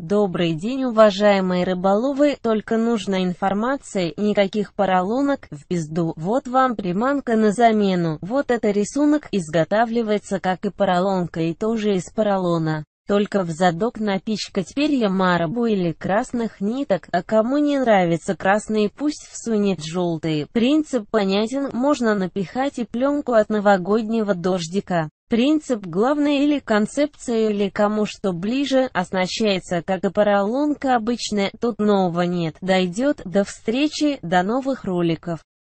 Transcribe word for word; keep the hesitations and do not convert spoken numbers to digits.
Добрый день, уважаемые рыболовы, только нужна информация, никаких поролонок, в пизду. Вот вам приманка на замену. Вот это рисунок, изготавливается как и поролонка, и тоже из поролона. Только в задок напичкать перья марабу или красных ниток, а кому не нравится красные, пусть всунет желтые. Принцип понятен, можно напихать и пленку от новогоднего дождика. Принцип главный или концепция, или кому что ближе, оснащается как и поролонка обычная, тут нового нет. Дойдет, до встречи, до новых роликов.